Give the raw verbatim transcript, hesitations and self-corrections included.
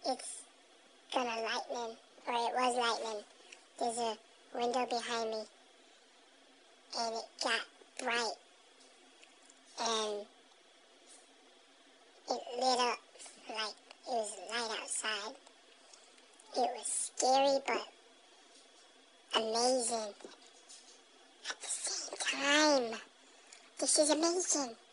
it's gonna lightning, or it was lightning. There's a window behind me, and it got bright, and it lit up like it was light outside. It was scary, but amazing at the same time. This is amazing.